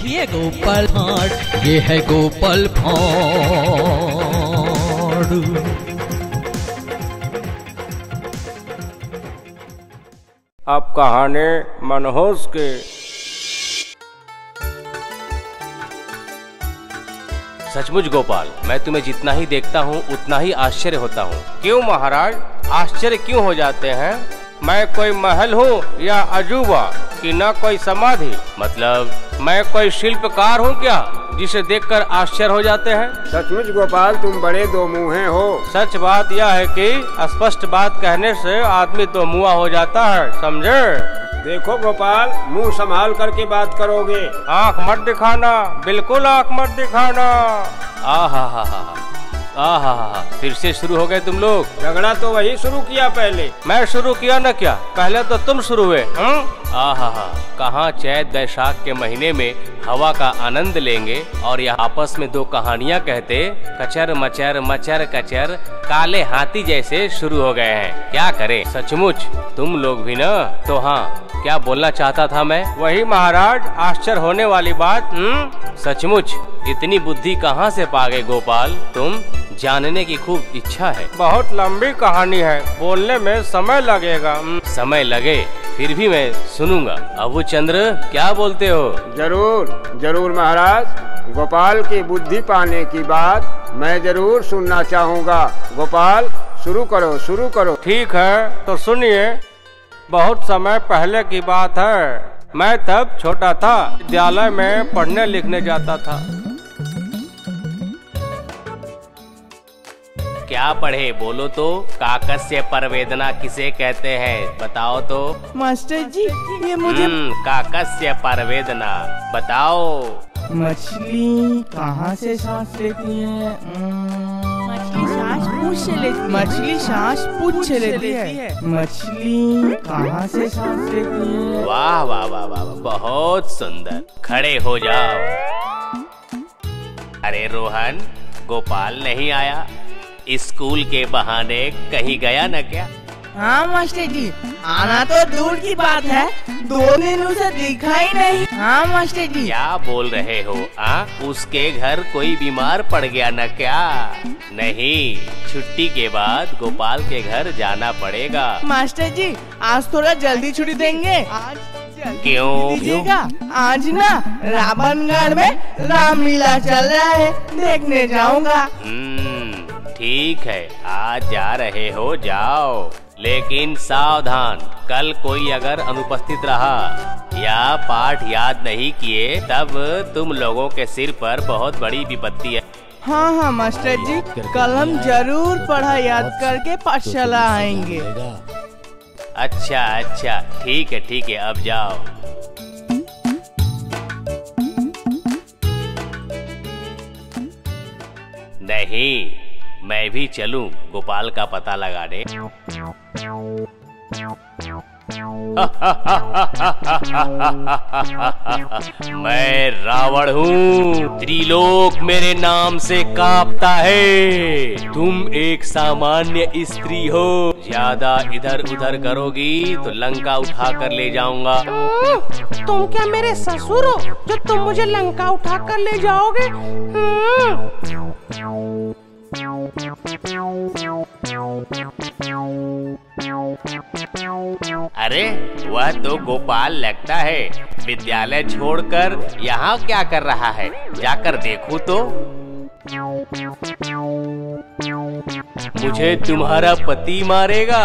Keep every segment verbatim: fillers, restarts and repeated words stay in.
देखिए गोपाल भांड, ये है गोपाल भांड। अब कहानी मनहूस के। सचमुच गोपाल, मैं तुम्हें जितना ही देखता हूँ उतना ही आश्चर्य होता हूँ। क्यों महाराज, आश्चर्य क्यों हो जाते हैं? मैं कोई महल हूँ या अजूबा कि न कोई समाधि? मतलब मैं कोई शिल्पकार हूँ क्या जिसे देखकर आश्चर्य हो जाते हैं? सचमुच गोपाल, तुम बड़े दो मुँहे हो। सच बात यह है कि स्पष्ट बात कहने से आदमी दो मुँहा हो जाता है, समझे? देखो गोपाल, मुंह संभाल करके बात करोगे। आँख मत दिखाना, बिल्कुल आँख मत दिखाना। आ हा हा हा आ हा हा फिर से शुरू हो गए तुम लोग। झगड़ा तो वही शुरू किया पहले। मैं शुरू किया न क्या? पहले तो तुम शुरू हुए। आ हा हा कहाँ चैत बैसाख के महीने में हवा का आनंद लेंगे और यह आपस में दो कहानियाँ कहते कचर मचर मचर कचर काले हाथी जैसे शुरू हो गए हैं। क्या करें, सचमुच तुम लोग भी न। तो हाँ, क्या बोलना चाहता था मैं? वही महाराज, आश्चर्य होने वाली बात। हम्म सचमुच इतनी बुद्धि कहाँ से पा गए गोपाल तुम? जानने की खूब इच्छा है। बहुत लंबी कहानी है, बोलने में समय लगेगा। समय लगे फिर भी मैं सुनूंगा। अबू चंद्र, क्या बोलते हो? जरूर जरूर महाराज, गोपाल की बुद्धि पाने की बात मैं जरूर सुनना चाहूँगा। गोपाल, शुरू करो शुरू करो। ठीक है, तो सुनिए। बहुत समय पहले की बात है। मैं तब छोटा था, विद्यालय में पढ़ने लिखने जाता था। क्या पढ़े बोलो तो? काकस्य परवेदना किसे कहते हैं बताओ तो? मास्टर जी, ये मुझे काकस्य परवेदना बताओ। मछली कहाँ से सांस लेती है? मछली सांस पूंछ से लेती मछली सांस पूंछ से लेती है। मछली कहाँ से सांस लेती है? वाह वाह वाह वाह, बहुत सुंदर। खड़े हो जाओ। अरे रोहन, गोपाल नहीं आया? स्कूल के बहाने कहीं गया न क्या? हाँ मास्टर जी, आना तो दूर की बात है, दो दिन उसे दिखा ही नहीं। हाँ मास्टर जी। क्या बोल रहे हो? आ? उसके घर कोई बीमार पड़ गया न क्या? नहीं, छुट्टी के बाद गोपाल के घर जाना पड़ेगा। मास्टर जी, आज थोड़ा जल्दी छुट्टी देंगे। आज क्यों? दीजिएगा। आज ना रावणगढ़ में रामलीला चल रहा है, देखने जाऊंगा। ठीक है, आज जा रहे हो जाओ, लेकिन सावधान, कल कोई अगर अनुपस्थित रहा या पाठ याद नहीं किए तब तुम लोगों के सिर पर बहुत बड़ी विपत्ति है। हाँ हाँ मास्टर जी, कल हम जरूर पढ़ा याद करके पाठशाला आएंगे। अच्छा अच्छा, ठीक है ठीक है, अब जाओ। नहीं, मैं भी चलूं गोपाल का पता लगाने। मैं रावण हूँ, त्रिलोक मेरे नाम से कांपता है। तुम एक सामान्य स्त्री हो, ज्यादा इधर उधर करोगी तो लंका उठा कर ले जाऊंगा। तुम क्या मेरे ससुर हो जो तुम मुझे लंका उठा कर ले जाओगे? अरे वह तो गोपाल लगता है, विद्यालय छोड़कर यहाँ क्या कर रहा है? जाकर देखूं तो। मुझे तुम्हारा पति मारेगा।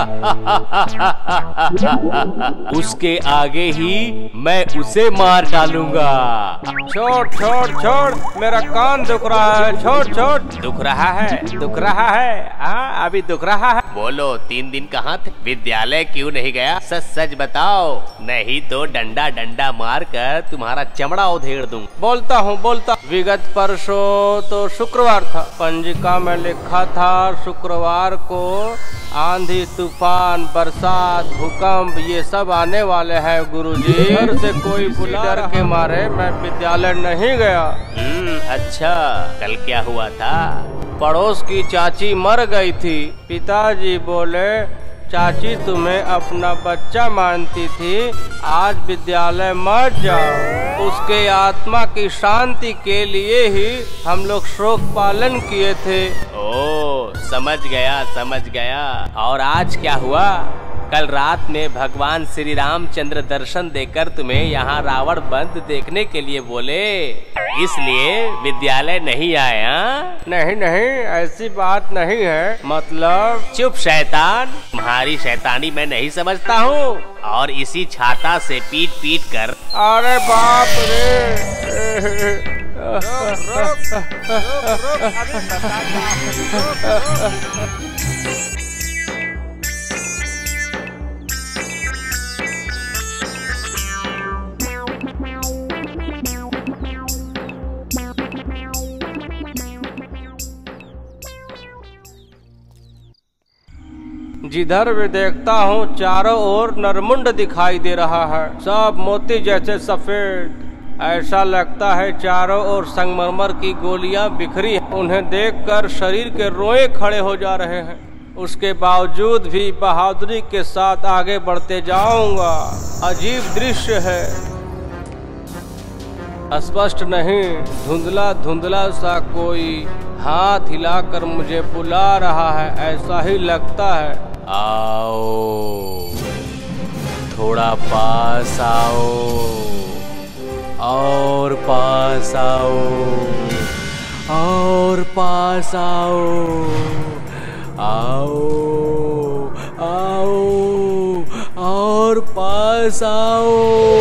उसके आगे ही मैं उसे मार डालूंगा। छोड़ छोड़ छोड़, मेरा कान दुख रहा है। छोड़ छोड़। दुख रहा है? दुख रहा है? हाँ, अभी दुख रहा है। बोलो, तीन दिन कहाँ थे? विद्यालय क्यों नहीं गया? सच सच बताओ, नहीं तो डंडा डंडा मार कर तुम्हारा चमड़ा उधेड़ दूं। बोलता हूँ बोलता। विगत परसों तो शुक्रवार था, पंजिका में लिखा था शुक्रवार को आंधी तूफान बरसात भूकंप ये सब आने वाले हैं गुरुजी। घर से कोई बुला डर के मारे मैं विद्यालय नहीं गया। हम्म अच्छा, कल क्या हुआ था? पड़ोस की चाची मर गई थी। पिताजी बोले चाची तुम्हें अपना बच्चा मानती थी, आज विद्यालय मत जाओ। उसके आत्मा की शांति के लिए ही हम लोग शोक पालन किए थे। ओ, समझ गया समझ गया। और आज क्या हुआ? कल रात में भगवान श्री रामचंद्र दर्शन देकर तुम्हें यहाँ रावण बंद देखने के लिए बोले, इसलिए विद्यालय नहीं आए? हाँ? नहीं नहीं, ऐसी बात नहीं है। मतलब? चुप शैतान, तुम्हारी शैतानी मैं नहीं समझता हूँ। और इसी छाता से पीट पीट कर। अरे बाप रे। जिधर भी देखता हूँ चारों ओर नरमुंड दिखाई दे रहा है, सब मोती जैसे सफेद। ऐसा लगता है चारों ओर संगमरमर की गोलियां बिखरी हैं। उन्हें देखकर शरीर के रोए खड़े हो जा रहे हैं। उसके बावजूद भी बहादुरी के साथ आगे बढ़ते जाऊंगा। अजीब दृश्य है, स्पष्ट नहीं, धुंधला धुंधला सा कोई हाथ हिलाकर मुझे बुला रहा है, ऐसा ही लगता है। आओ, थोड़ा पास आओ, और पास आओ, और पास आओ, आओ आओ, और पास आओ।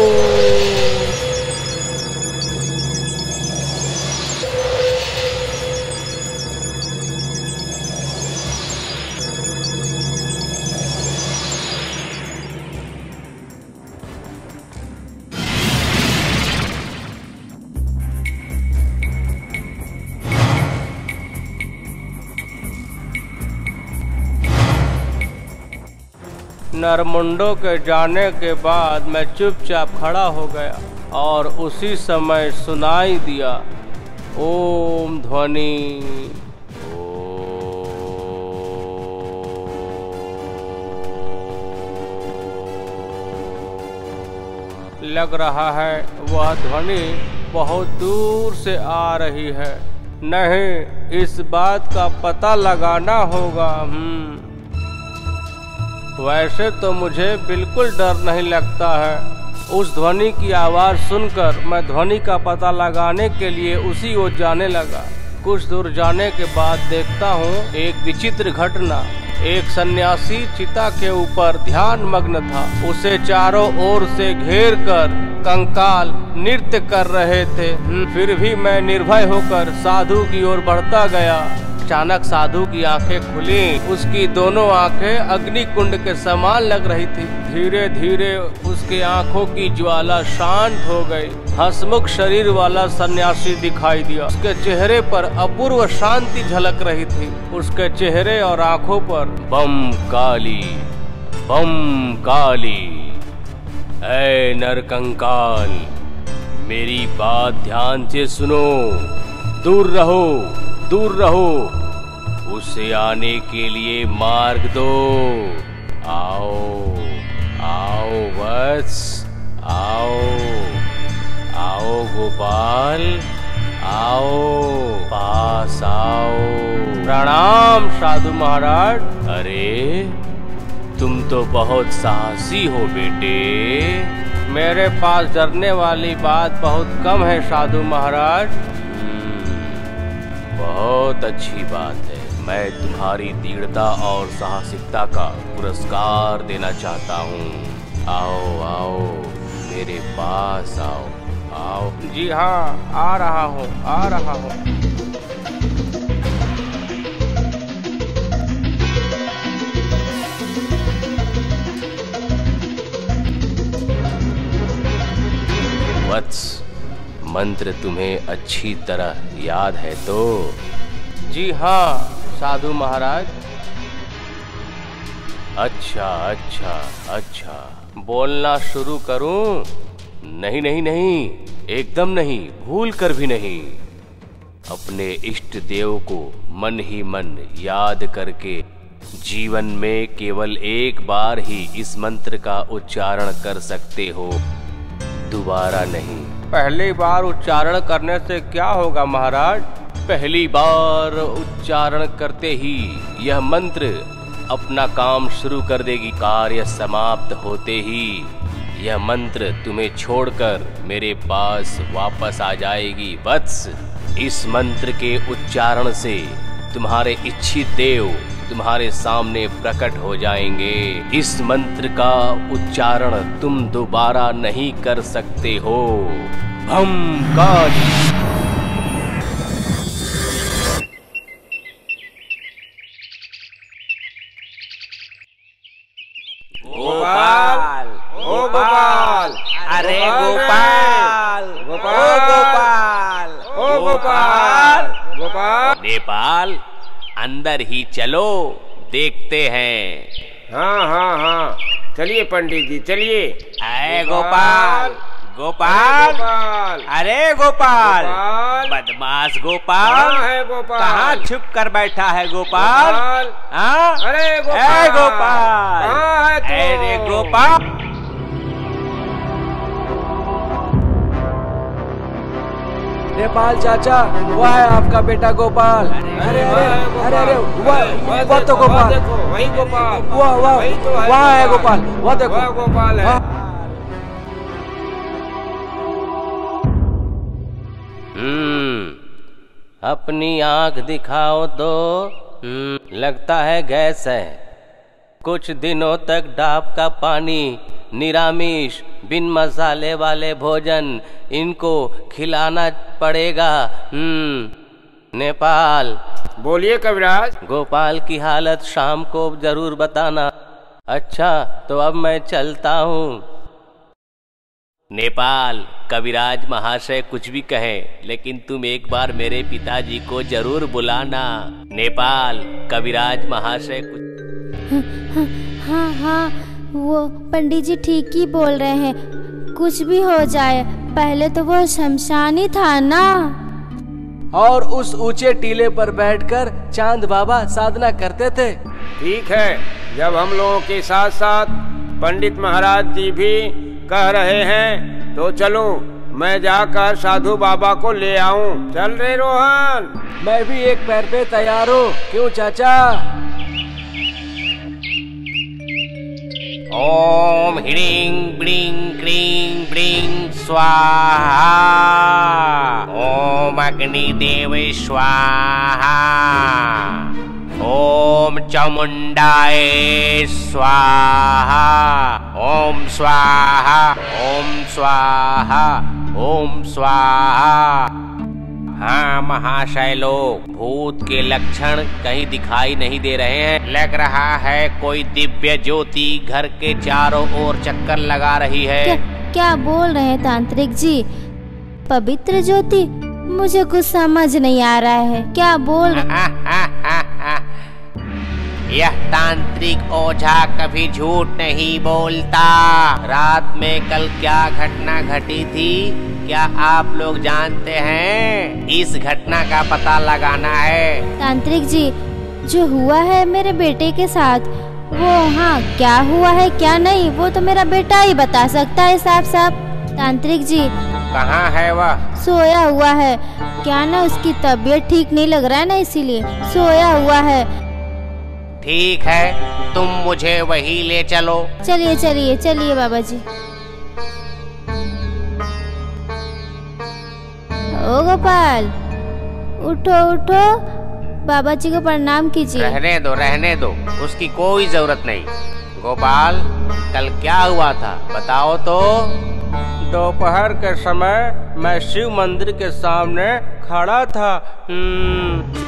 नरमुंडों के जाने के बाद मैं चुपचाप खड़ा हो गया और उसी समय सुनाई दिया ओम ध्वनि। लग रहा है वह ध्वनि बहुत दूर से आ रही है। नहीं, इस बात का पता लगाना होगा। हम्म वैसे तो मुझे बिल्कुल डर नहीं लगता है। उस ध्वनि की आवाज़ सुनकर मैं ध्वनि का पता लगाने के लिए उसी ओर जाने लगा। कुछ दूर जाने के बाद देखता हूँ एक विचित्र घटना। एक सन्यासी चिता के ऊपर ध्यान मग्न था। उसे चारों ओर से घेर कर कंकाल नृत्य कर रहे थे। फिर भी मैं निर्भय होकर साधु की ओर बढ़ता गया। अचानक साधु की आंखें खुली। उसकी दोनों आंखें अग्नि कुंड के समान लग रही थी। धीरे धीरे उसके आंखों की ज्वाला शांत हो गई। हंसमुख शरीर वाला सन्यासी दिखाई दिया। उसके चेहरे पर अपूर्व शांति झलक रही थी। उसके चेहरे और आंखों पर बम काली, बम काली। ऐ नरकंकाल, मेरी बात ध्यान से सुनो। दूर रहो, दूर रहो। उसे आने के लिए मार्ग दो। आओ, आओ वत्स, आओ, आओ गोपाल, आओ, पास आओ। प्रणाम साधु महाराज। अरे, तुम तो बहुत साहसी हो बेटे। मेरे पास डरने वाली बात बहुत कम है साधु महाराज। बहुत अच्छी बात है। मैं तुम्हारी दृढ़ता और साहसिकता का पुरस्कार देना चाहता हूँ। आओ आओ, मेरे पास आओ, आओ। जी हाँ, आ रहा हूँ, आ रहा हूँ। वत्स, मंत्र तुम्हें अच्छी तरह याद है तो? जी हाँ साधु महाराज। अच्छा अच्छा अच्छा, बोलना शुरू करूं? नहीं नहीं नहीं, एकदम नहीं, भूल कर भी नहीं। अपने इष्ट देव को मन ही मन याद करके जीवन में केवल एक बार ही इस मंत्र का उच्चारण कर सकते हो, दोबारा नहीं। पहली बार उच्चारण करने से क्या होगा महाराज? पहली बार उच्चारण करते ही यह मंत्र अपना काम शुरू कर देगी। कार्य समाप्त होते ही यह मंत्र तुम्हें छोड़कर मेरे पास वापस आ जाएगी। वत्स, इस मंत्र के उच्चारण से तुम्हारे इच्छित देव तुम्हारे सामने प्रकट हो जाएंगे। इस मंत्र का उच्चारण तुम दोबारा नहीं कर सकते हो। भम काज। गोपाल, ओ गोपाल, अरे गोपाल, गोपाल, गोपाल, ओ गोपाल, गोपाल। नेपाल, अंदर ही चलो, देखते हैं। हाँ हाँ हाँ, चलिए पंडित जी चलिए। अरे गोपाल, गोपाल, गोपाल, अरे गोपाल, गोपाल, बदमाश गोपाल, कहाँ है गोपाल? कहाँ छुप कर बैठा है गोपाल? गोपाल, हाँ? अरे गोपाल, ए गोपाल, कहाँ है तू? अरे गोपाल। नेपाल चाचा, वो है आपका बेटा गोपाल। अरे अरे अरे अरे वह वह तो गोपाल, देखो वही गोपाल, वाह वाह वही तो है वह है गोपाल, वह देखो वह गोपाल है। हम्म, अपनी आंख दिखाओ तो। हम्म, लगता है गैस है। कुछ दिनों तक डाब का पानी, निरामिष, बिन मसाले वाले भोजन इनको खिलाना पड़ेगा। हम्म, नेपाल, बोलिए कविराज। गोपाल की हालत शाम को जरूर बताना। अच्छा, तो अब मैं चलता हूँ। नेपाल, कविराज महाशय कुछ भी कहें, लेकिन तुम एक बार मेरे पिताजी को जरूर बुलाना। नेपाल, कविराज महाशय कुछ। हाँ हाँ, वो पंडित जी ठीक ही बोल रहे हैं। कुछ भी हो जाए, पहले तो वो शमशान ही था ना। और उस ऊंचे टीले पर बैठकर चांद बाबा साधना करते थे। ठीक है, जब हम लोगों के साथ साथ पंडित महाराज जी भी कह रहे हैं तो चलो, मैं जाकर साधु बाबा को ले आऊं। चल रे रोहन। मैं भी एक पैर पे तैयार हूँ। क्यों चाचा? ओम ह्रीं ब्रीं क्रीं ब्रीं स्वाहा। ओम अग्निदेव स्वाहा। ओम चामुंडाय स्वाहा। ओम स्वाहा, ओम स्वाहा, ओम स्वाहा। हाँ महाशय लोग, भूत के लक्षण कहीं दिखाई नहीं दे रहे हैं। लग रहा है कोई दिव्य ज्योति घर के चारों ओर चक्कर लगा रही है। क्या, क्या बोल रहे हैं तांत्रिक जी? पवित्र ज्योति? मुझे कुछ समझ नहीं आ रहा है, क्या बोल रहे? यह तांत्रिक ओझा कभी झूठ नहीं बोलता। रात में कल क्या घटना घटी थी, क्या आप लोग जानते हैं? इस घटना का पता लगाना है। तांत्रिक जी, जो हुआ है मेरे बेटे के साथ, वो हाँ क्या हुआ है क्या नहीं, वो तो मेरा बेटा ही बता सकता है साफ साफ। तांत्रिक जी, कहाँ है वह? सोया हुआ है। क्या ना उसकी तबीयत ठीक नहीं लग रहा है ना, इसीलिए सोया हुआ है। ठीक है, तुम मुझे वही ले चलो। चलिए चलिए चलिए बाबा जी। ओ गोपाल, उठो उठो, बाबा जी को प्रणाम कीजिए। रहने दो रहने दो, उसकी कोई जरूरत नहीं। गोपाल, कल क्या हुआ था बताओ तो। दोपहर के समय मैं शिव मंदिर के सामने खड़ा था। हम्म,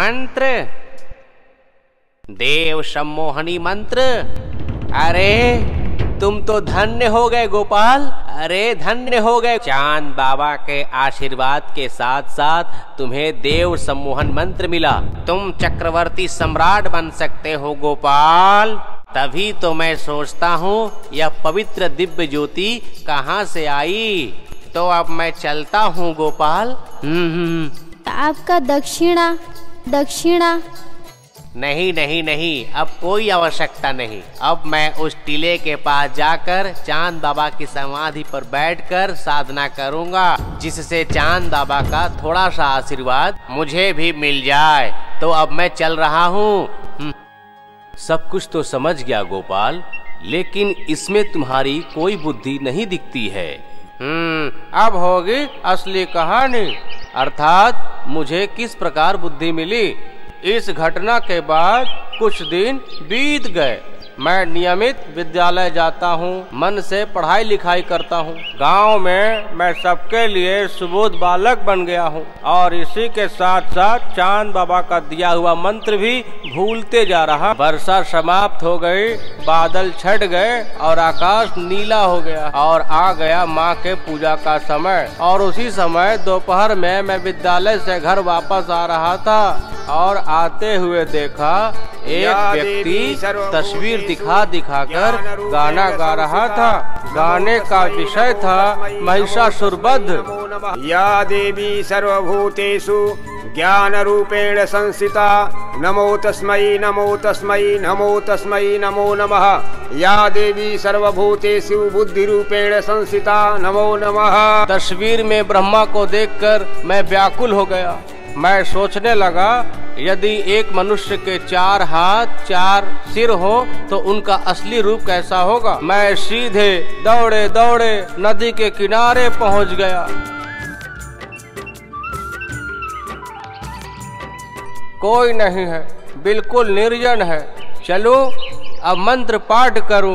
मंत्र, देव सम्मोहनी मंत्र। अरे तुम तो धन्य हो गए गोपाल, अरे धन्य हो गए। चांद बाबा के आशीर्वाद के साथ साथ तुम्हें देव सम्मोहन मंत्र मिला। तुम चक्रवर्ती सम्राट बन सकते हो गोपाल। तभी तो मैं सोचता हूँ यह पवित्र दिव्य ज्योति कहाँ से आई। तो अब मैं चलता हूँ गोपाल। हम्म आपका दक्षिणा दक्षिणा। नहीं नहीं नहीं, अब कोई आवश्यकता नहीं। अब मैं उस टीले के पास जाकर चांद बाबा की समाधि पर बैठकर साधना करूंगा, जिससे चांद बाबा का थोड़ा सा आशीर्वाद मुझे भी मिल जाए। तो अब मैं चल रहा हूँ। सब कुछ तो समझ गया गोपाल, लेकिन इसमें तुम्हारी कोई बुद्धि नहीं दिखती है। हम्म अब होगी असली कहानी, अर्थात मुझे किस प्रकार बुद्धि मिली। इस घटना के बाद कुछ दिन बीत गए। मैं नियमित विद्यालय जाता हूँ, मन से पढ़ाई लिखाई करता हूँ। गांव में मैं सबके लिए सुबोध बालक बन गया हूँ और इसी के साथ साथ चांद बाबा का दिया हुआ मंत्र भी भूलते जा रहा। वर्षा समाप्त हो गई, बादल छट गए और आकाश नीला हो गया और आ गया माँ के पूजा का समय। और उसी समय दोपहर में मैं विद्यालय से घर वापस आ रहा था और आते हुए देखा एक व्यक्ति तस्वीर दिखा दिखाकर गाना गा रहा था। गाने का विषय था महिषासुरवध। या देवी सर्वभूतेषु ज्ञान रूपेण संस्थिता नमो तस्मै नमो तस्मै नमो तस्मै नमो नमः। या देवी सर्वभूतेषु बुद्धि रूपेण संस्थिता नमो नमः। तस्वीर में ब्रह्मा को देखकर मैं व्याकुल हो गया। मैं सोचने लगा, यदि एक मनुष्य के चार हाथ चार सिर हो तो उनका असली रूप कैसा होगा। मैं सीधे दौड़े दौड़े नदी के किनारे पहुंच गया। कोई नहीं है, बिल्कुल निर्जन है। चलो अब मंत्र पाठ करूं।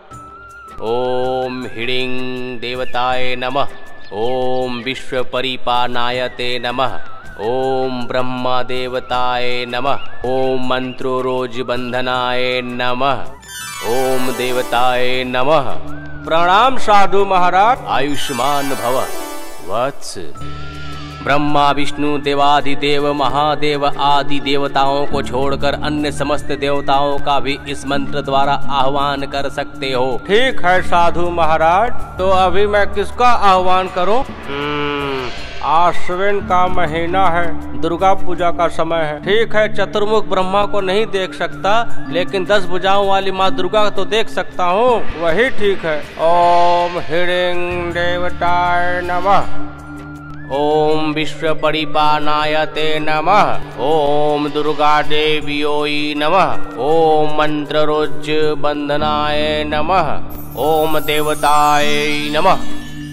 ओम हिडिंग देवताय नमः। ओम विश्व परिपानायते नमः। ओम ब्रह्मा देवताय नमः। ओम मंत्रो रोज बंधनाय नमः। ओम देवताय नमः। प्रणाम साधु महाराज। आयुष्मान भव वत्स। ब्रह्मा विष्णु देवाधिदेव महादेव आदि देवताओं को छोड़कर अन्य समस्त देवताओं का भी इस मंत्र द्वारा आह्वान कर सकते हो। ठीक है साधु महाराज, तो अभी मैं किसका आह्वान करूं? आश्विन का महीना है, दुर्गा पूजा का समय है। ठीक है, चतुर्मुख ब्रह्मा को नहीं देख सकता, लेकिन दस भुजाओं वाली माँ दुर्गा तो देख सकता हूँ, वही ठीक है। ओम हिडिंग देवताय नमः। ओम विश्व परिपानायते नमः। ओम दुर्गा देव्योई नमः। ओम मंत्र रोज बंधनाय नमः। ओम देवताय नमः।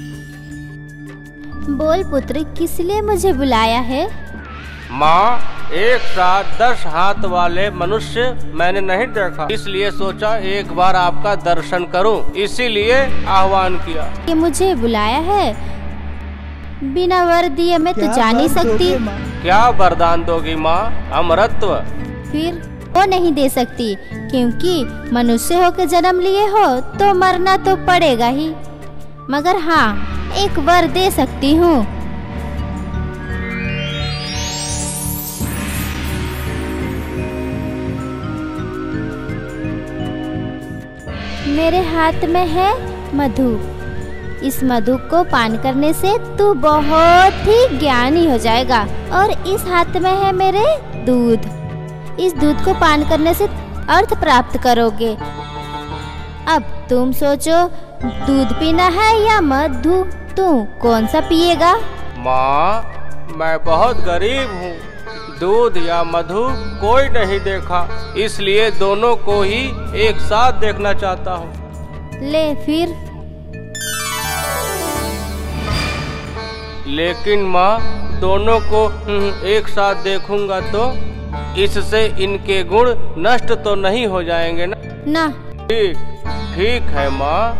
बोल पुत्र, किस लिए मुझे बुलाया है? माँ, एक साथ दस हाथ वाले मनुष्य मैंने नहीं देखा, इसलिए सोचा एक बार आपका दर्शन करूं, इसीलिए आह्वान किया। कि मुझे बुलाया है? बिना वर दिए मैं तो जा नहीं सकती। क्या वरदान दोगी माँ? अमरत्व। फिर वो नहीं दे सकती, क्योंकि मनुष्य होकर जन्म लिए हो तो मरना तो पड़ेगा ही। मगर हाँ, एक वर दे सकती हूँ। मेरे हाथ में है मधु। इस मधु को पान करने से तू बहुत ही ज्ञानी हो जाएगा। और इस हाथ में है मेरे दूध। इस दूध को पान करने से अर्थ प्राप्त करोगे। अब तुम सोचो, दूध पीना है या मधु? तू कौन सा पिएगा? माँ, मैं बहुत गरीब हूँ, दूध या मधु कोई नहीं देखा, इसलिए दोनों को ही एक साथ देखना चाहता हूँ। ले फिर। लेकिन माँ, दोनों को एक साथ देखूंगा तो इससे इनके गुण नष्ट तो नहीं हो जाएंगे ना? ना। ठीक ठीक है माँ।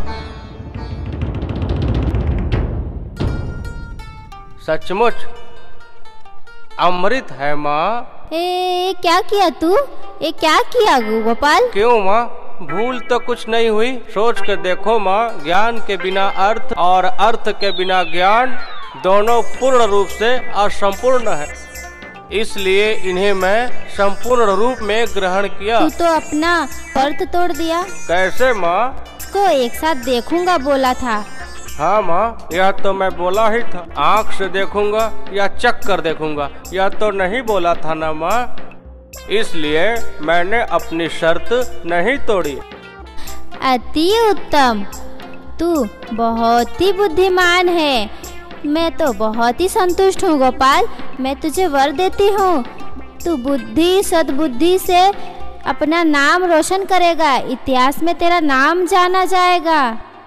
सचमुच अमृत है माँ, ए क्या किया तू? ये क्या किया गोपाल? क्यों माँ, भूल तो कुछ नहीं हुई। सोच कर देखो माँ, ज्ञान के बिना अर्थ और अर्थ के बिना ज्ञान दोनों पूर्ण रूप से असंपूर्ण है, इसलिए इन्हें मैं संपूर्ण रूप में ग्रहण किया। तू तो अपना अर्थ तोड़ दिया। कैसे माँ? इसको एक साथ देखूंगा बोला था। हाँ माँ, यह तो मैं बोला ही था। आँख से देखूंगा या चख कर देखूंगा, यह तो नहीं बोला था ना माँ, इसलिए मैंने अपनी शर्त नहीं तोड़ी। अति उत्तम, तू बहुत ही बुद्धिमान है। मैं तो बहुत ही संतुष्ट हूँ गोपाल। मैं तुझे वर देती हूँ, तू बुद्धि सद्बुद्धि से अपना नाम रोशन करेगा, इतिहास में तेरा नाम जाना जाएगा।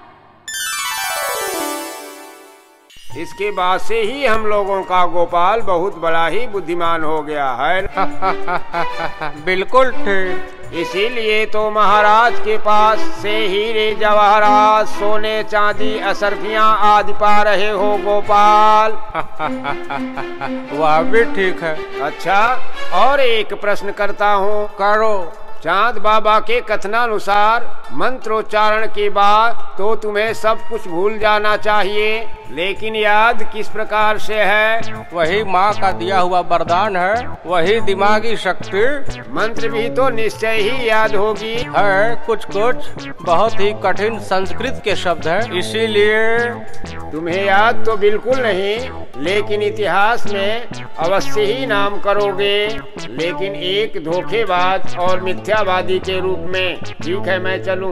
इसके बाद से ही हम लोगों का गोपाल बहुत बड़ा ही बुद्धिमान हो गया है। बिल्कुल ठीक। इसीलिए तो महाराज के पास से हीरे जवाहरात सोने चांदी असरफियां आदि पा रहे हो गोपाल। वह भी ठीक है। अच्छा, और एक प्रश्न करता हूँ। करो। चांद बाबा के कथनानुसार मंत्रोच्चारण के बाद तो तुम्हें सब कुछ भूल जाना चाहिए, लेकिन याद किस प्रकार से है? वही माँ का दिया हुआ वरदान है, वही दिमागी शक्ति। मंत्र भी तो निश्चय ही याद होगी। है कुछ कुछ, बहुत ही कठिन संस्कृत के शब्द हैं, इसीलिए। तुम्हें याद तो बिल्कुल नहीं, लेकिन इतिहास में अवश्य ही नाम करोगे, लेकिन एक धोखेबाज और मिथ्यावादी के रूप में। ठीक है, मैं चलूं।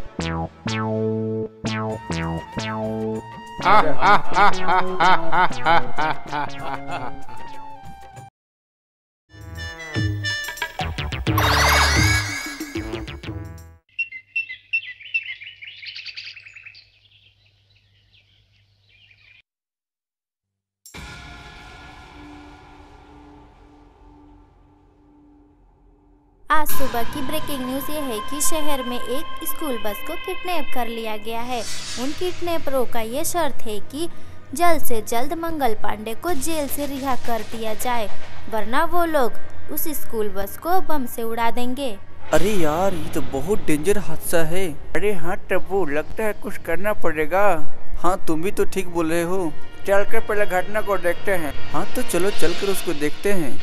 आज सुबह की ब्रेकिंग न्यूज़ ये है कि शहर में एक स्कूल बस को किडनैप कर लिया गया है। उन किडनैपरों का ये शर्त है कि जल्द से जल्द मंगल पांडे को जेल से रिहा कर दिया जाए, वरना वो लोग उस स्कूल बस को बम से उड़ा देंगे। अरे यार, ये तो बहुत डेंजर हादसा है। अरे हाँ टप्पू, लगता है कुछ करना पड़ेगा। हाँ, तुम भी तो ठीक बोल रहे हो। चल कर पहले घटना को देखते हैं। हाँ तो चलो चल कर उसको देखते हैं।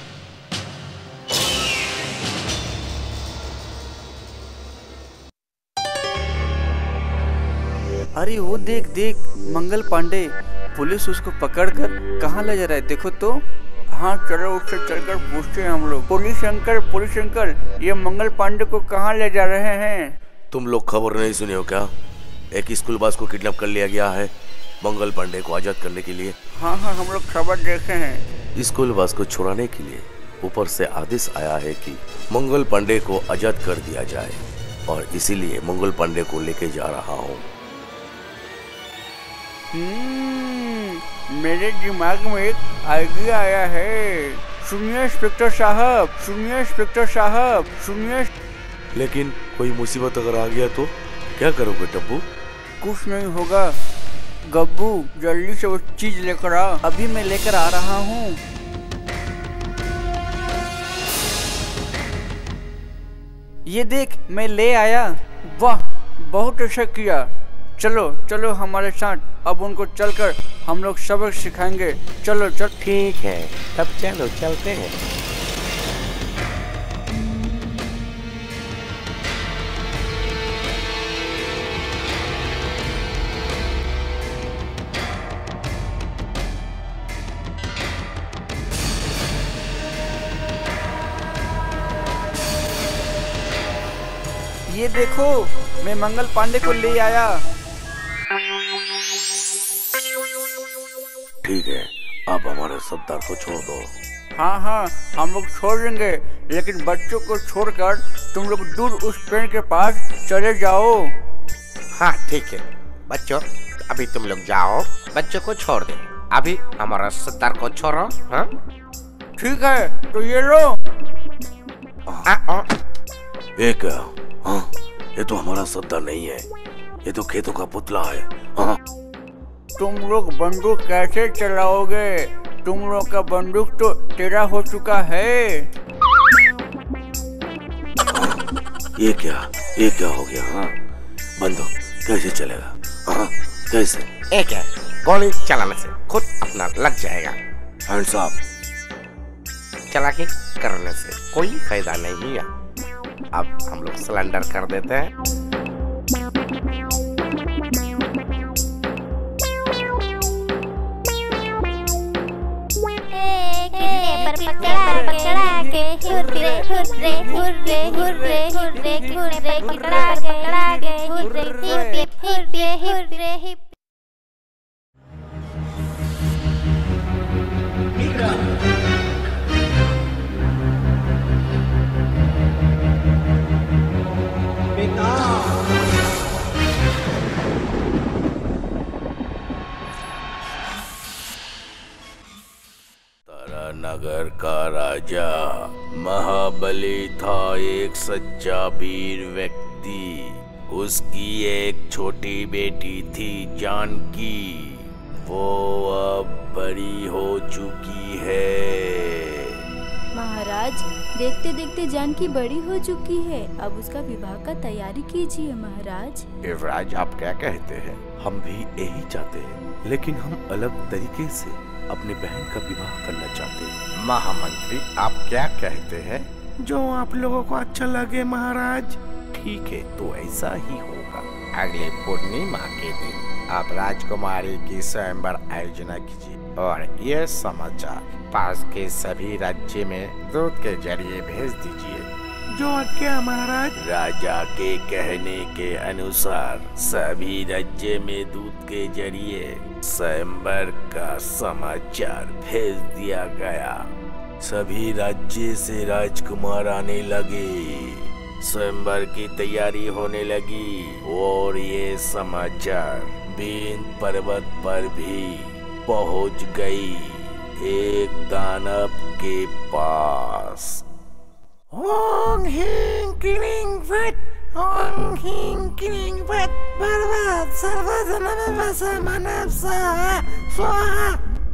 अरे वो देख देख, मंगल पांडे। पुलिस उसको पकड़कर कहाँ ले जा रहा है, देखो तो। हाँ चलो उससे चलकर पूछते हैं हम लोग। पुलिस अंकल, पुलिस अंकल, ये मंगल पांडे को कहाँ ले जा रहे हैं? तुम लोग खबर नहीं सुने हो क्या? एक स्कूल बस को किडनैप कर लिया गया है मंगल पांडे को आजाद करने के लिए। हाँ हाँ, हम लोग खबर देखे हैं। स्कूल बस को छुड़ाने के लिए ऊपर से आदेश आया है कि मंगल पांडे को आजाद कर दिया जाए, और इसीलिए मंगल पांडे को लेके जा रहा हूँ। हम्म, मेरे दिमाग में एक आइडिया आया है। सुनिए इंस्पेक्टर साहब, सुनिए इंस्पेक्टर साहब, सुनिए। लेकिन कोई मुसीबत अगर आ गया तो क्या करोगे टप्पू? कुछ नहीं होगा गब्बू, जल्दी से वो चीज लेकर आ। अभी मैं लेकर आ रहा हूँ। ये देख, मैं ले आया। वाह, बहुत अच्छा किया। चलो चलो हमारे साथ, अब उनको चलकर हम लोग सबक सिखाएंगे। चलो चल। ठीक है, तब चलो चलते हैं। ये देखो, मैं मंगल पांडे को ले आया। ठीक है, आप हमारे सरदार को छोड़ दो। हाँ हाँ, हम लोग छोड़ देंगे, लेकिन बच्चों को छोड़कर तुम लोग दूर उस पेड़ के पास चले जाओ। हाँ ठीक है बच्चों, अभी तुम लोग जाओ, बच्चों को छोड़ दे। अभी हमारा सरदार को छोड़ो। हाँ ठीक है, तो ये लो। ये क्या? हाँ, ये तो हमारा सरदार नहीं है, ये तो खेतों का पुतला है। हाँ, तुम लोग बंदूक कैसे चलाओगे? तुम लोग का बंदूक तो तेरा हो चुका है। ये क्या ये क्या हो गया? हाँ बंदूक कैसे चलेगा? हाँ कैसे? ये क्या गोली चलाने से खुद अपना लग जाएगा। Hands up. चालाकी करने से कोई फायदा नहीं है। अब हम लोग सिलेंडर कर देते हैं। पकड़ा के hurray hurray hurray hurray hurray hurray पकड़ा पकड़ा के hurray hurray hurray hurray hurray. नगर का राजा महाबली था एक सच्चा वीर व्यक्ति। उसकी एक छोटी बेटी थी जानकी। वो अब बड़ी हो चुकी है। महाराज देखते देखते जानकी बड़ी हो चुकी है। अब उसका विवाह का तैयारी कीजिए महाराज। युवराज आप क्या कहते हैं? हम भी यही चाहते हैं, लेकिन हम अलग तरीके से अपनी बहन का विवाह करना चाहते हैं। महामंत्री आप क्या कहते हैं? जो आप लोगों को अच्छा लगे महाराज। ठीक है तो ऐसा ही होगा। अगले पूर्णिमा के दिन आप राजकुमारी की स्वयंवर आयोजना कीजिए और ये समाचार पास के सभी राज्य में दूत के जरिए भेज दीजिए। जो आज्ञा महाराज। राजा के कहने के अनुसार सभी राज्य में दूत के जरिए स्वयंवर का समाचार भेज दिया गया। सभी राज्य से राजकुमार आने लगे। स्वयंवर की तैयारी होने लगी और ये समाचार विंध्य पर्वत पर भी पहुंच गई, एक दानव के पास। ओंग हिंग क्लिंग फट ओंग हिंग क्लिंग फट बर्बाद सर्वजनम मानव स्वाहा।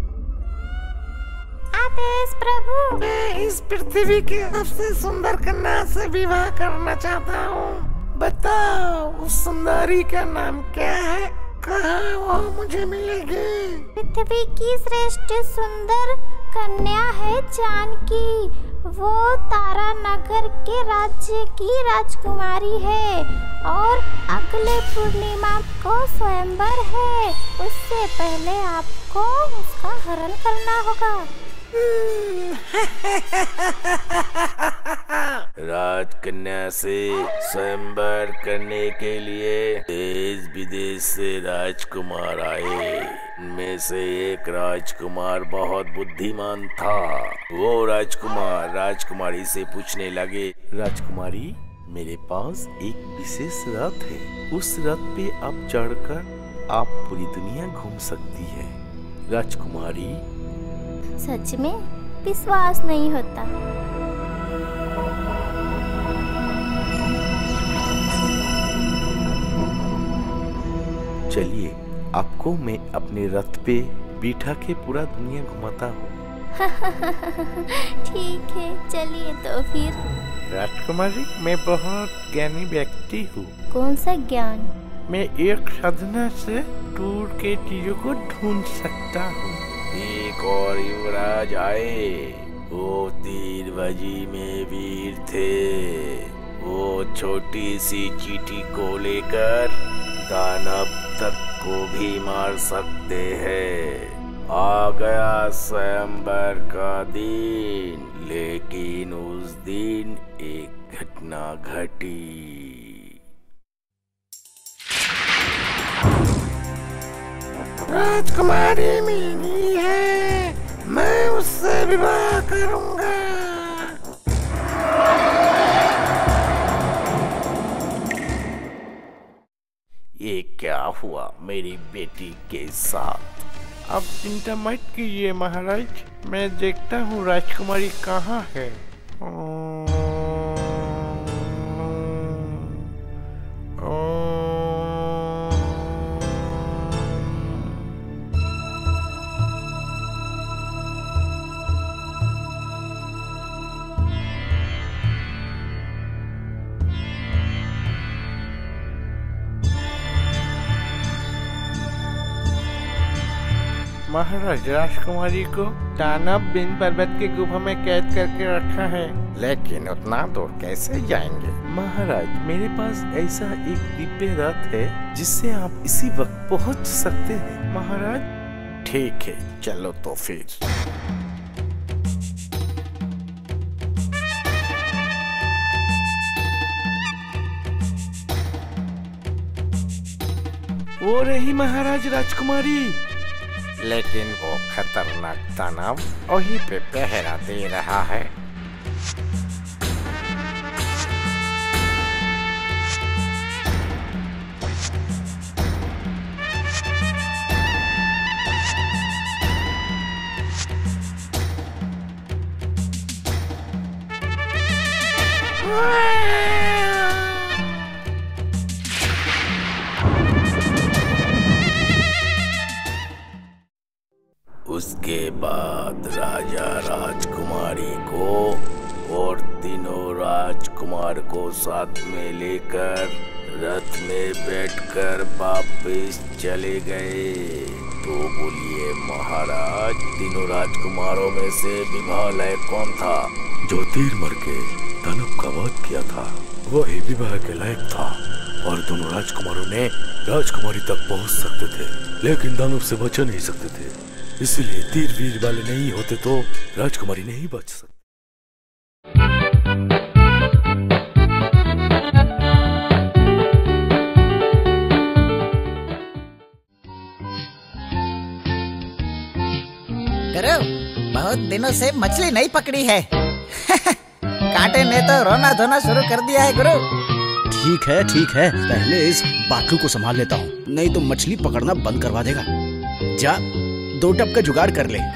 आदेश प्रभु। मैं इस पृथ्वी के सबसे सुंदर कन्या से विवाह करना चाहता हूँ। बताओ उस सुंदरी का नाम क्या है? कहाँ वो मुझे मिलेगी? पृथ्वी की श्रेष्ठ सुंदर कन्या है जानकी। वो तारा नगर के राज्य की राजकुमारी है और अगले पूर्णिमा को स्वयंवर है। उससे पहले आपको उसका हरण करना होगा। राजकन्या से स्वयंवर करने के लिए देश विदेश से राजकुमार आए। उनमें से एक राजकुमार बहुत बुद्धिमान था। वो राजकुमार राजकुमारी से पूछने लगे, राजकुमारी मेरे पास एक विशेष रथ है। उस रथ पे आप चढ़कर आप पूरी दुनिया घूम सकती है। राजकुमारी सच में विश्वास नहीं होता। चलिए आपको मैं अपने रथ पे बिठा के पूरा दुनिया घुमाता हूँ। ठीक है चलिए तो फिर। राजकुमारी मैं बहुत ज्ञानी व्यक्ति हूँ। कौन सा ज्ञान? मैं एक साधना से दूर के चीजों को ढूंढ सकता हूँ। एक और युवराज आए। वो तीरबाजी में वीर थे। वो छोटी सी चींटी को लेकर दानव तक को भी मार सकते हैं। आ गया स्वयंवर का दिन, लेकिन उस दिन एक घटना घटी। राजकुमारी मिली है, मैं उससे विवाह करूंगा। ये क्या हुआ मेरी बेटी के साथ? अब चिंता मत कीजिए महाराज, मैं देखता हूँ राजकुमारी कहाँ है। महाराज राजकुमारी को दानव बिन पर्वत के गुफा में कैद करके रखा है, लेकिन उतना दूर कैसे जाएंगे? महाराज मेरे पास ऐसा एक दिव्य रथ है जिससे आप इसी वक्त पहुंच सकते हैं महाराज। ठीक है, चलो तो फिर। वो रही महाराज राजकुमारी। लेकिन वो खतरनाक दानव वहीं पे पहरा दे रहा है। उसके बाद राजा राजकुमारी को और तीनों राजकुमार को साथ में लेकर रथ में बैठकर वापस चले गए। तो बोलिए महाराज, तीनों राजकुमारों में से विवाह लायक कौन था? जो तीर मर के दानव का वध किया था वही विवाह के लायक था। और दोनों राजकुमारों ने राजकुमारी तक पहुंच सकते थे, लेकिन दानव से बच नहीं सकते थे। इसलिए तीर वीर वाले नहीं होते तो राजकुमारी नहीं बच सकती। गुरु, बहुत दिनों से मछली नहीं पकड़ी है। कांटे ने तो रोना धोना शुरू कर दिया है गुरु। ठीक है ठीक है, पहले इस बाटलू को संभाल लेता हूँ, नहीं तो मछली पकड़ना बंद करवा देगा। जा दो टप का जुगाड़ कर ले।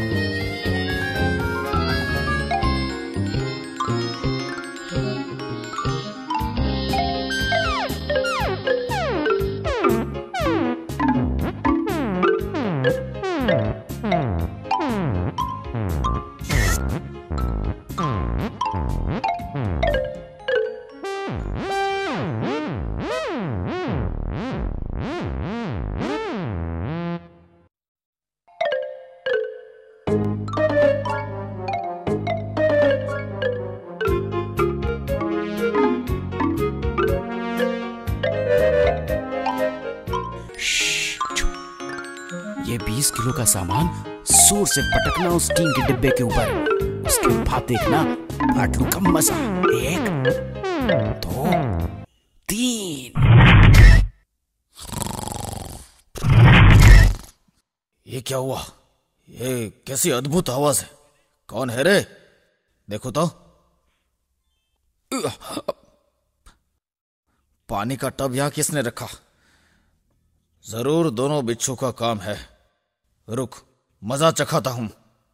ये बीस किलो का सामान जोर से पटकना उस टीन के डिब्बे के ऊपर। उसके बाद देखना बाटलू का मजा। एक दो तीन। ये क्या हुआ? ये कैसी अद्भुत आवाज है? कौन है रे? देखो तो। पानी का टब यहां किसने रखा? जरूर दोनों बिच्छू का काम है। रुक, मजा चखाता हूं।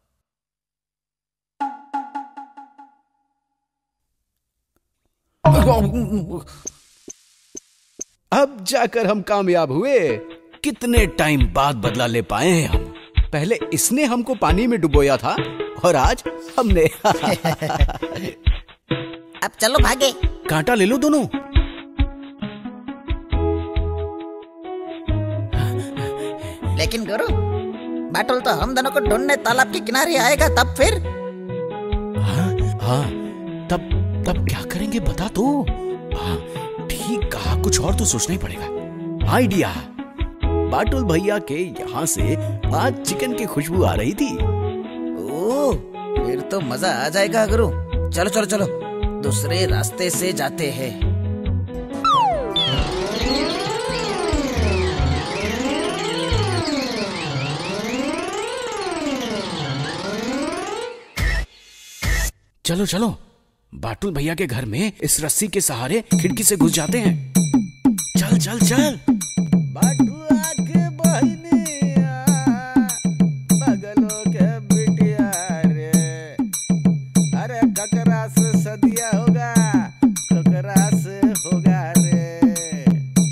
अब जाकर हम कामयाब हुए। कितने टाइम बाद बदला ले पाए हैं हम। पहले इसने हमको पानी में डुबोया था और आज हमने अब चलो भागे। कांटा ले लो दोनों। लेकिन गुरु, बाटुल तो हम दोनों को ढूंढने तालाब के किनारे आएगा, तब फिर? हाँ, हाँ, तब तब क्या करेंगे बता तो। हाँ, ठीक कहा, कुछ और तो सोचना ही पड़ेगा। आइडिया। बाटुल भैया के यहाँ से आज चिकन की खुशबू आ रही थी। ओह, फिर तो मजा आ जाएगा गुरु। चलो चलो चलो, दूसरे रास्ते से जाते हैं। चलो चलो, बाटुल भैया के घर में इस रस्सी के सहारे खिड़की से घुस जाते हैं। चल चल चल। बाटुआ के बहनिया, बगलों के बिटिया रे। अरे ककरा से सदिया होगा, ककरा से होगा रे।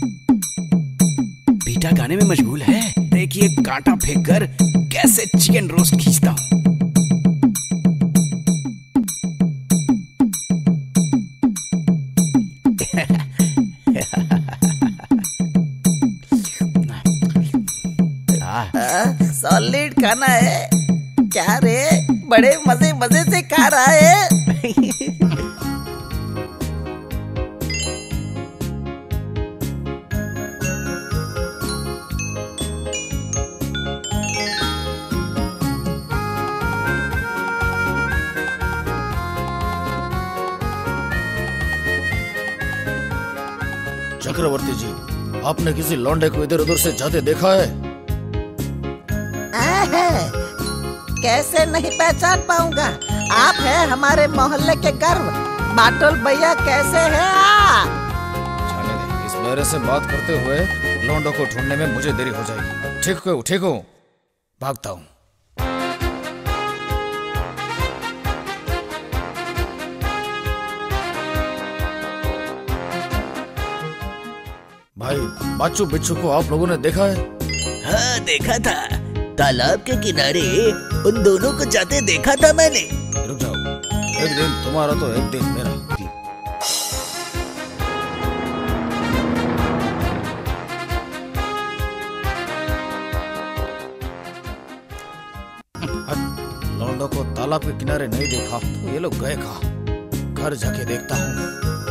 बेटा गाने में मशगूल है। देखिए कांटा फेंक कर कैसे चिकन रोस्ट खींचता हूँ। सॉलिड खाना है। क्या रे, बड़े मजे मजे से खा रहा है। चक्रवर्ती जी, आपने किसी लौंडे को इधर उधर से जाते देखा है? कैसे नहीं पहचान पाऊंगा, आप हैं हमारे मोहल्ले के गर्व। बाटुल भैया कैसे हैं आप? जाने दे, इस मेरे से बात करते हुए लौंडों को ढूंढने में मुझे देरी हो जाएगी। ठीक हो, ठीक हो, भागता हूँ। भाई, बाचू बिच्छू को आप लोगों ने देखा है? हाँ, देखा था। तालाब के किनारे उन दोनों को जाते देखा था मैंने। रुक जाओ, एक दिन तुम्हारा तो एक दिन मेरा। लौंडों को तालाब के किनारे नहीं देखा तो ये लोग गए कहाँ? घर जाके देखता हूँ।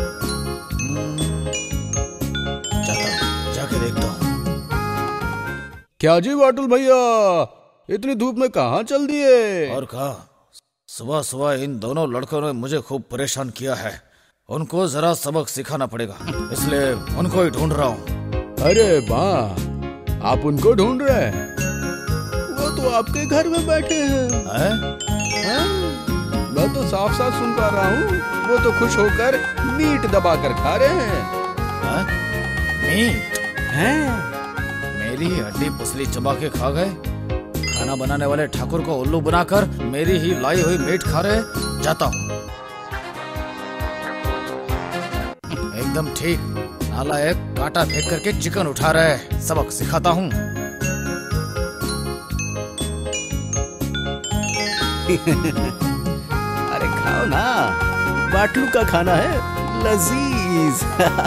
जाके देखता हूँ। क्या जी बाटुल भैया, इतनी धूप में कहाँ चल दिए? और कहा, सुबह सुबह इन दोनों लड़कों ने मुझे खूब परेशान किया है। उनको जरा सबक सिखाना पड़ेगा, इसलिए उनको ही ढूंढ रहा हूँ। अरे वाह, आप उनको ढूंढ रहे हैं? वो तो आपके घर में बैठे हैं। है? हाँ, मैं तो साफ साफ सुन पा रहा हूँ। वो तो खुश होकर मीट दबा कर खा रहे हैं। है? मीट? हैं? मेरी हड्डी पुसली चबा के खा गए। खाना बनाने वाले ठाकुर को उल्लू बनाकर मेरी ही लाई हुई मीट खा रहे। जाता हूँ। एकदम ठीक, नालायक कांटा फेंक करके चिकन उठा रहे। सबक सिखाता हूँ। अरे खाओ ना, बाटलू का खाना है लजीज।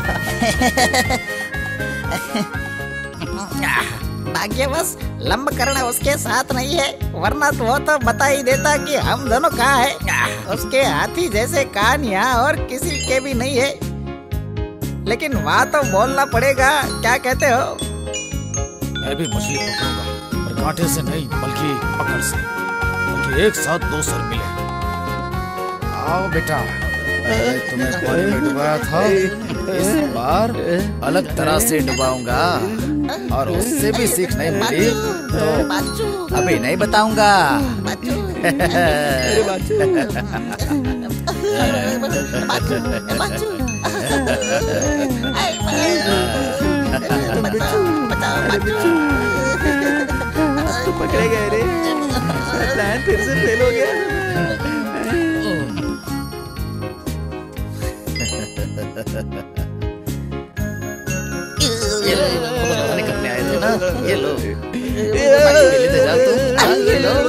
भाग्यवश लंबकर्ण उसके साथ नहीं है, वरना तो वो तो बता ही देता कि हम दोनों कहाँ हैं। उसके हाथी जैसे कान यहाँ और किसी के भी नहीं है। लेकिन वहाँ तो बोलना पड़ेगा, क्या कहते हो? मैं भी मछली पकड़ूंगा, पर कांटे से नहीं बल्कि पकड़ से, ताकि एक साथ दो सर मिले। आओ बेटा, तुम्हें पानी में डुबाया था, इस बार अलग तरह से डुबाऊंगा, और उससे भी सीख नहीं मिली तो अभी नहीं बताऊंगा। तो पकड़े गए रे, प्लान फिर से फेल हो गया। ये लो, पता नहीं कब आए थे ना, ये लो, लेते जाओ तुम, ये लो।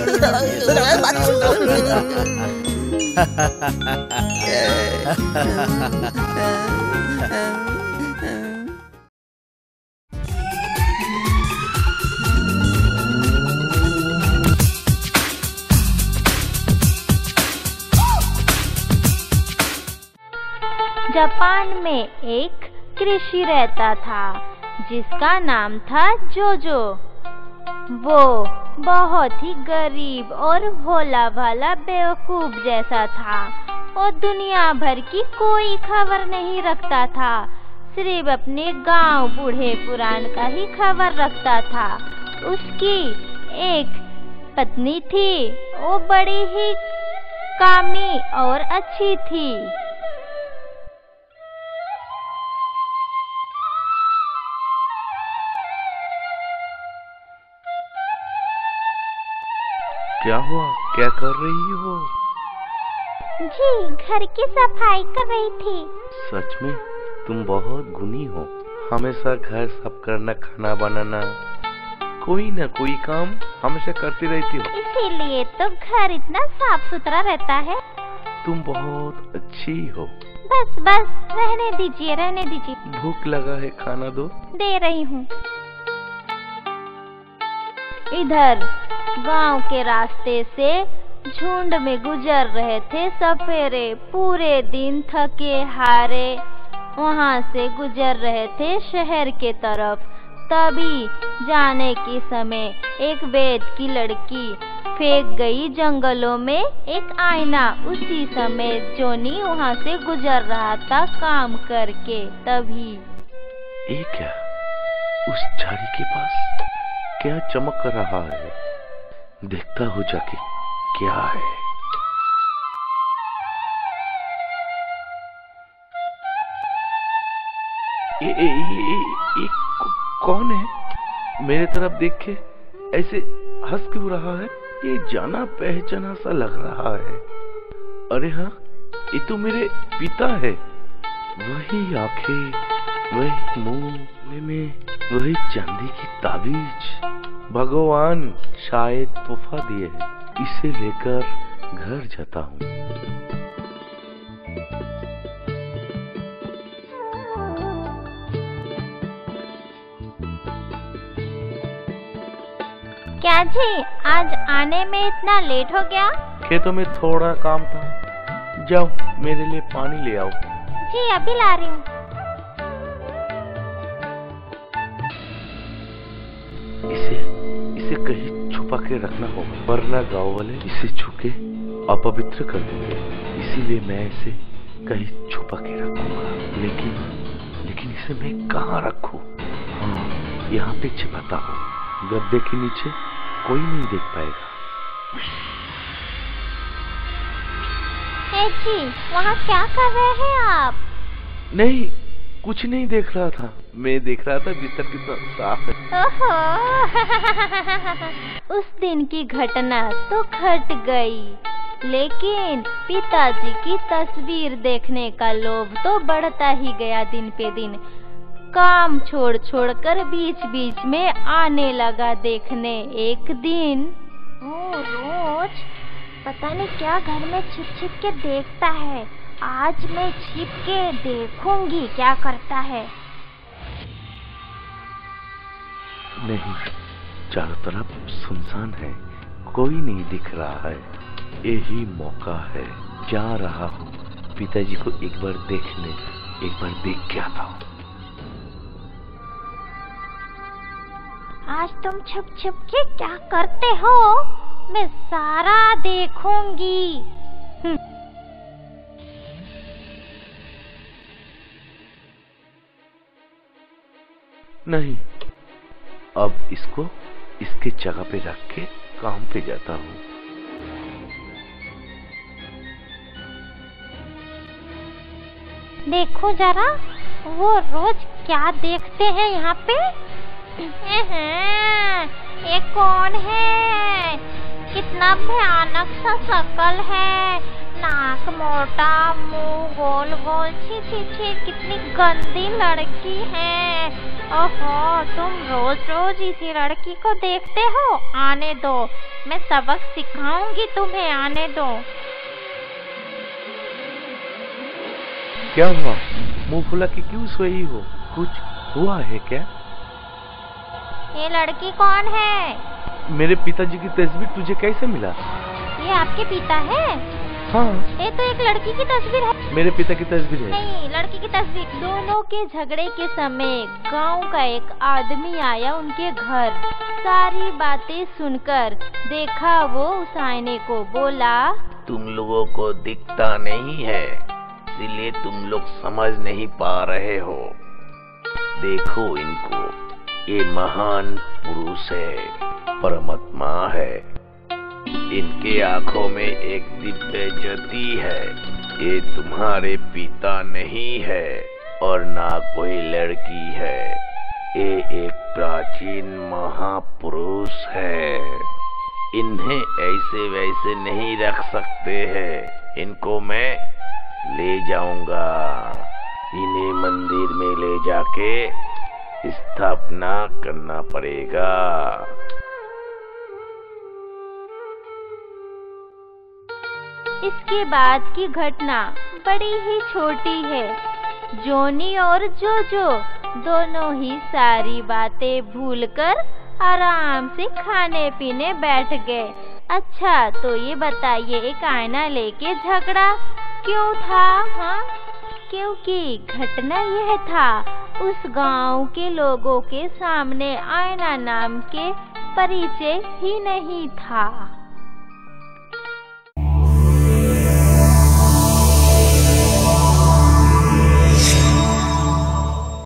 जापान में एक कृषि रहता था जिसका नाम था जोजो। वो बहुत ही गरीब और भोला भाला बेवकूफ जैसा था और दुनिया भर की कोई खबर नहीं रखता था, सिर्फ अपने गांव बूढ़े पुराण का ही खबर रखता था। उसकी एक पत्नी थी, वो बड़ी ही कामी और अच्छी थी। क्या हुआ, क्या कर रही हो? जी, घर की सफाई कर रही थी। सच में तुम बहुत गुणी हो, हमेशा घर साफ करना, खाना बनाना, कोई ना कोई काम हमेशा करती रहती हो। इसीलिए तो घर इतना साफ सुथरा रहता है। तुम बहुत अच्छी हो। बस बस रहने दीजिए, रहने दीजिए। भूख लगा है, खाना दो। दे रही हूँ। इधर गांव के रास्ते से झुंड में गुजर रहे थे सपेरे। पूरे दिन थके हारे वहां से गुजर रहे थे शहर के तरफ। तभी जाने के समय एक वेद की लड़की फेंक गई जंगलों में एक आईना। उसी समय जोनी वहां से गुजर रहा था काम करके। तभी ये क्या, उस झाड़ी के पास क्या चमक रहा है? देखता हो जाके क्या है। ये, ये, ये, ये, ये कौन है? मेरे तरफ देख के ऐसे हंस क्यों रहा है? ये जाना पहचाना सा लग रहा है। अरे हाँ, ये तो मेरे पिता है। वही आंखें, वही मुंह में वही चांदी की ताबीज। भगवान शायद तोहफा दिए है, इसे लेकर घर जाता हूँ। क्या जी, आज आने में इतना लेट हो गया? खेतों में थोड़ा काम था। जाओ मेरे लिए पानी ले आओ। जी अभी ला रही हूँ। इसे इसे कहीं छुपा के रखना होगा, वरना गांव वाले इसे छू के अपवित्र कर देंगे। इसीलिए मैं इसे कहीं छुपा के रखूंगा। लेकिन लेकिन इसे मैं कहाँ रखूं? हाँ, यहाँ पे छिपाता हूँ। गद्दे के नीचे कोई नहीं देख पाएगा। ए जी, वहाँ क्या कर रहे हैं आप? नहीं, कुछ नहीं देख रहा था। मैं देख रहा था बिस्तर कितना साफ है। ओहो उस दिन की घटना तो घट गई, लेकिन पिताजी की तस्वीर देखने का लोभ तो बढ़ता ही गया दिन पे दिन। काम छोड़ छोड़ कर बीच बीच में आने लगा देखने। एक दिन ओ रोज पता नहीं क्या घर में छिप छिप के देखता है। आज मैं छिप के देखूंगी क्या करता है। नहीं, चारों तरफ सुनसान है, कोई नहीं दिख रहा है। यही मौका है, जा रहा हूँ पिताजी को एक बार देखने, एक बार देख के आता हूँ। आज तुम छुप छुप के क्या करते हो? मैं सारा देखूंगी। नहीं, अब इसको इसके जगह पे रख के काम पे जाता हूँ। देखो जरा, वो रोज क्या देखते हैं यहाँ पे। ये कौन है? कितना भयानक सा शकल है, नाक मोटा, मुंह गोल गोल। छी छी छी, कितनी गंदी लड़की है। ओहो, तुम रोज रोज इसी लड़की को देखते हो? आने दो, मैं सबक सिखाऊंगी तुम्हें, आने दो। क्या हुआ? मुंह फुला के क्यों सोई हो? कुछ हुआ है क्या? ये लड़की कौन है? मेरे पिताजी की तस्वीर तुझे कैसे मिला? ये आपके पिता है? हाँ। ये तो एक लड़की की तस्वीर है। मेरे पिता की तस्वीर है। नहीं, लड़की की तस्वीर। दोनों के झगड़े के समय गांव का एक आदमी आया उनके घर। सारी बातें सुनकर देखा वो उस आईने को, बोला, तुम लोगों को दिखता नहीं है, इसलिए तुम लोग समझ नहीं पा रहे हो। देखो इनको, ये महान पुरुष है, परमात्मा है। इनके आंखों में एक दिव्य ज्योति है। ये तुम्हारे पिता नहीं है और ना कोई लड़की है। ये एक प्राचीन महापुरुष है। इन्हें ऐसे वैसे नहीं रख सकते हैं। इनको मैं ले जाऊंगा। इन्हें मंदिर में ले जाके स्थापना करना पड़ेगा। इसके बाद की घटना बड़ी ही छोटी है। जोनी और जोजो दोनों ही सारी बातें भूलकर आराम से खाने पीने बैठ गए। अच्छा तो ये बताइए, एक आईना लेके झगड़ा क्यों था? हाँ, क्योंकि घटना यह था, उस गांव के लोगों के सामने आईना नाम के परिचय ही नहीं था।